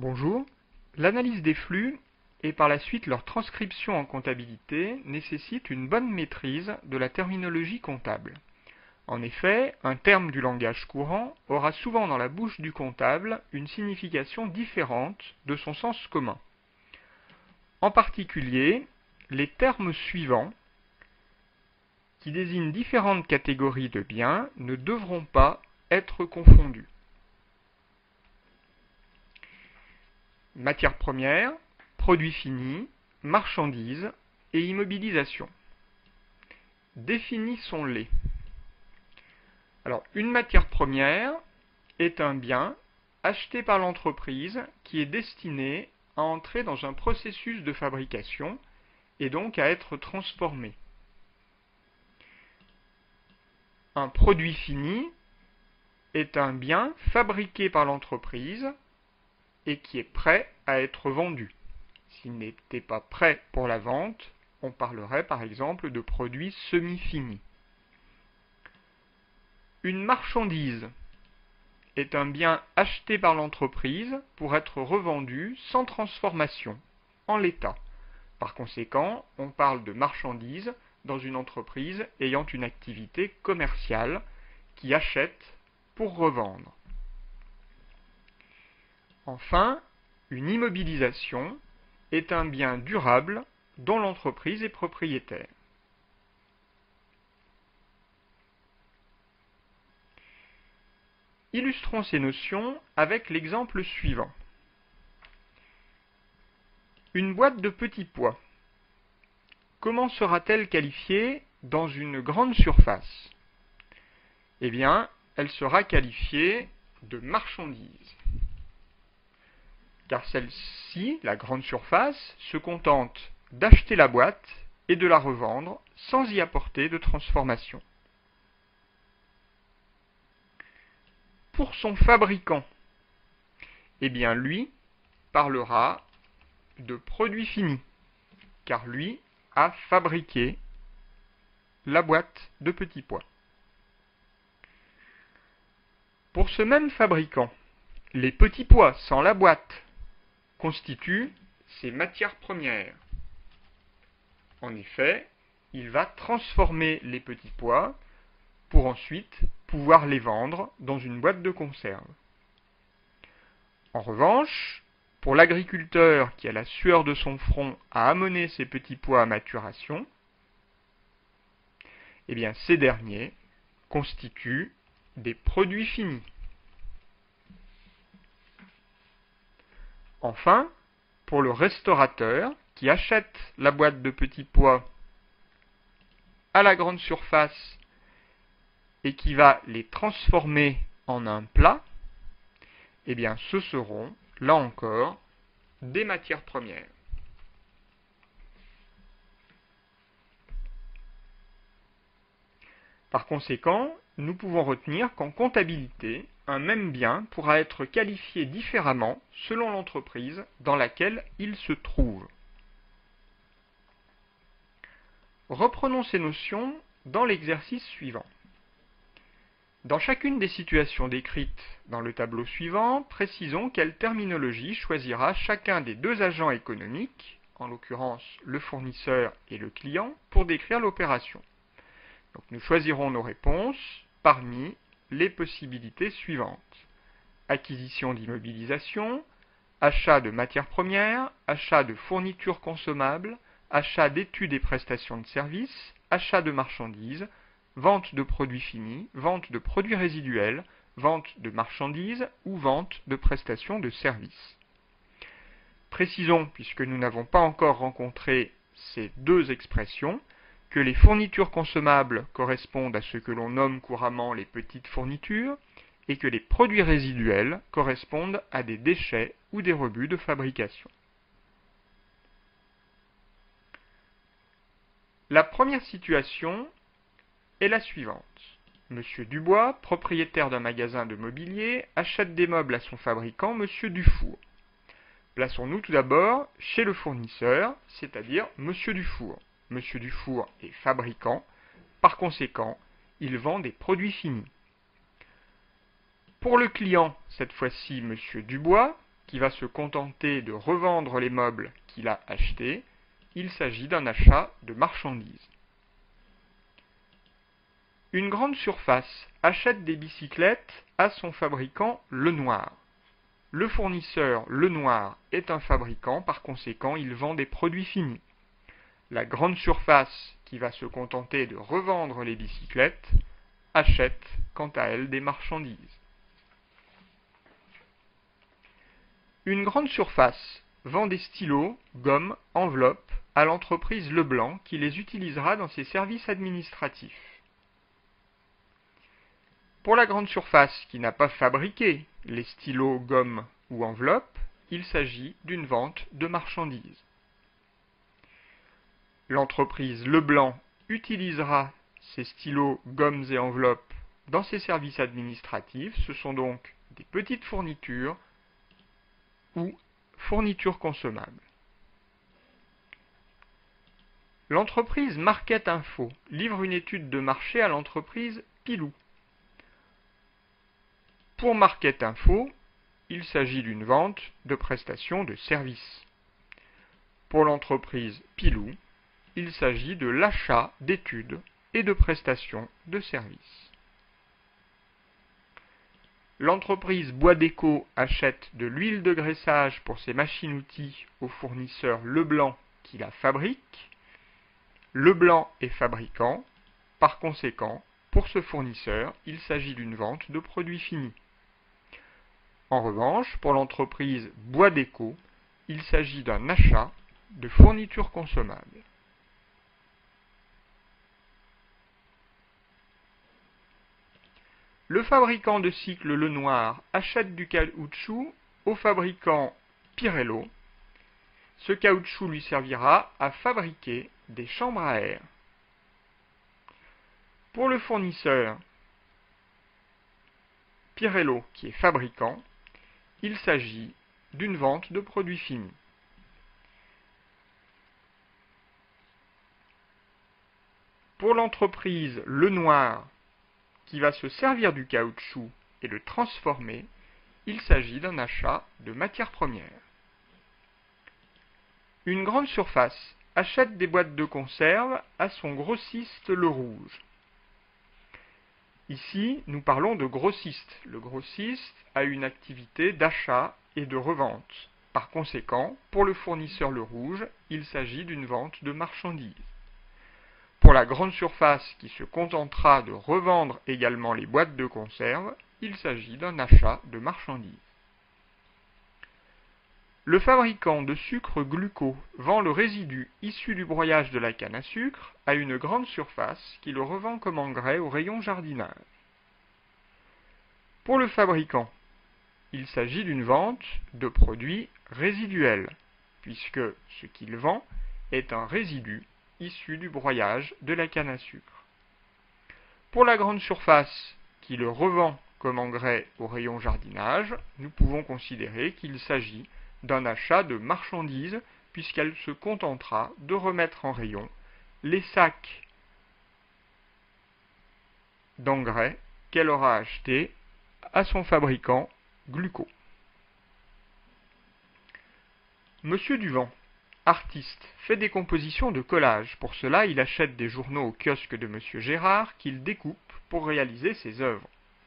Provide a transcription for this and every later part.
Bonjour. L'analyse des flux et par la suite leur transcription en comptabilité nécessite une bonne maîtrise de la terminologie comptable. En effet, un terme du langage courant aura souvent dans la bouche du comptable une signification différente de son sens commun. En particulier, les termes suivants, qui désignent différentes catégories de biens, ne devront pas être confondus. Matières premières, produits finis, marchandises et immobilisation. Définissons-les. Alors, une matière première est un bien acheté par l'entreprise qui est destiné à entrer dans un processus de fabrication et donc à être transformé. Un produit fini est un bien fabriqué par l'entreprise et qui est prêt à être vendu. S'il n'était pas prêt pour la vente, on parlerait par exemple de produits semi-finis. Une marchandise est un bien acheté par l'entreprise pour être revendu sans transformation, en l'état. Par conséquent, on parle de marchandise dans une entreprise ayant une activité commerciale qui achète pour revendre. Enfin, une immobilisation est un bien durable dont l'entreprise est propriétaire. Illustrons ces notions avec l'exemple suivant. Une boîte de petits pois. Comment sera-t-elle qualifiée dans une grande surface? Eh bien, elle sera qualifiée de marchandise. Car celle-ci, la grande surface, se contente d'acheter la boîte et de la revendre sans y apporter de transformation. Pour son fabricant, eh bien lui parlera de produit fini, car lui a fabriqué la boîte de petits pois. Pour ce même fabricant, les petits pois sans la boîte constituent ses matières premières. En effet, il va transformer les petits pois pour ensuite pouvoir les vendre dans une boîte de conserve. En revanche, pour l'agriculteur qui, à la sueur de son front, a amené ces petits pois à maturation, eh bien, ces derniers constituent des produits finis. Enfin, pour le restaurateur qui achète la boîte de petits pois à la grande surface et qui va les transformer en un plat, eh bien, ce seront, là encore, des matières premières. Par conséquent, nous pouvons retenir qu'en comptabilité, un même bien pourra être qualifié différemment selon l'entreprise dans laquelle il se trouve. Reprenons ces notions dans l'exercice suivant. Dans chacune des situations décrites dans le tableau suivant, précisons quelle terminologie choisira chacun des deux agents économiques, en l'occurrence le fournisseur et le client, pour décrire l'opération. Donc nous choisirons nos réponses parmi les possibilités suivantes. Acquisition d'immobilisation, achat de matières premières, achat de fournitures consommables, achat d'études et prestations de services, achat de marchandises, vente de produits finis, vente de produits résiduels, vente de marchandises ou vente de prestations de services. Précisons, puisque nous n'avons pas encore rencontré ces deux expressions, que les fournitures consommables correspondent à ce que l'on nomme couramment les petites fournitures et que les produits résiduels correspondent à des déchets ou des rebuts de fabrication. La première situation est la suivante. Monsieur Dubois, propriétaire d'un magasin de mobilier, achète des meubles à son fabricant, Monsieur Dufour. Plaçons-nous tout d'abord chez le fournisseur, c'est-à-dire Monsieur Dufour. Monsieur Dufour est fabricant, par conséquent, il vend des produits finis. Pour le client, cette fois-ci Monsieur Dubois, qui va se contenter de revendre les meubles qu'il a achetés, il s'agit d'un achat de marchandises. Une grande surface achète des bicyclettes à son fabricant Lenoir. Le fournisseur Lenoir est un fabricant, par conséquent, il vend des produits finis. La grande surface, qui va se contenter de revendre les bicyclettes, achète, quant à elle, des marchandises. Une grande surface vend des stylos, gommes, enveloppes à l'entreprise Leblanc qui les utilisera dans ses services administratifs. Pour la grande surface qui n'a pas fabriqué les stylos, gommes ou enveloppes, il s'agit d'une vente de marchandises. L'entreprise Leblanc utilisera ces stylos, gommes et enveloppes dans ses services administratifs. Ce sont donc des petites fournitures ou fournitures consommables. L'entreprise Market Info livre une étude de marché à l'entreprise Pilou. Pour Market Info, il s'agit d'une vente de prestations de services. Pour l'entreprise Pilou, il s'agit de l'achat d'études et de prestations de services. L'entreprise Bois Déco achète de l'huile de graissage pour ses machines-outils au fournisseur Leblanc qui la fabrique. Leblanc est fabricant, par conséquent, pour ce fournisseur, il s'agit d'une vente de produits finis. En revanche, pour l'entreprise Bois Déco, il s'agit d'un achat de fournitures consommables. Le fabricant de cycles Lenoir achète du caoutchouc au fabricant Pirello. Ce caoutchouc lui servira à fabriquer des chambres à air. Pour le fournisseur Pirello, qui est fabricant, il s'agit d'une vente de produits finis. Pour l'entreprise Lenoir, qui va se servir du caoutchouc et le transformer, il s'agit d'un achat de matières premières. Une grande surface achète des boîtes de conserve à son grossiste Le Rouge. Ici, nous parlons de grossiste. Le grossiste a une activité d'achat et de revente. Par conséquent, pour le fournisseur Le Rouge, il s'agit d'une vente de marchandises. Pour la grande surface qui se contentera de revendre également les boîtes de conserve, il s'agit d'un achat de marchandises. Le fabricant de sucre Gluco vend le résidu issu du broyage de la canne à sucre à une grande surface qui le revend comme engrais au rayon jardinage. Pour le fabricant, il s'agit d'une vente de produits résiduels, puisque ce qu'il vend est un résidu issu du broyage de la canne à sucre. Pour la grande surface qui le revend comme engrais au rayon jardinage, nous pouvons considérer qu'il s'agit d'un achat de marchandises puisqu'elle se contentera de remettre en rayon les sacs d'engrais qu'elle aura achetés à son fabricant Gluco. Monsieur Duvent, artiste, fait des compositions de collage. Pour cela, il achète des journaux au kiosque de Monsieur Gérard qu'il découpe pour réaliser ses œuvres.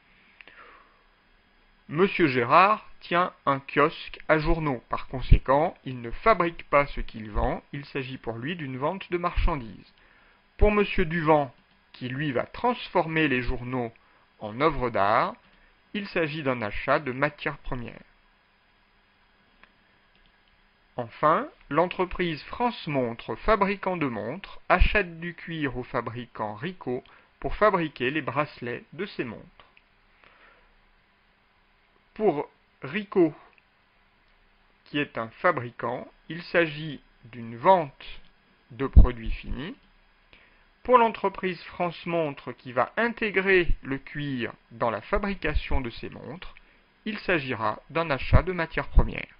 Monsieur Gérard tient un kiosque à journaux. Par conséquent, il ne fabrique pas ce qu'il vend, il s'agit pour lui d'une vente de marchandises. Pour Monsieur Duvent, qui lui va transformer les journaux en œuvres d'art, il s'agit d'un achat de matières premières. Enfin, l'entreprise France Montre, fabricant de montres, achète du cuir au fabricant Rico pour fabriquer les bracelets de ses montres. Pour Rico, qui est un fabricant, il s'agit d'une vente de produits finis. Pour l'entreprise France Montre qui va intégrer le cuir dans la fabrication de ses montres, il s'agira d'un achat de matières premières.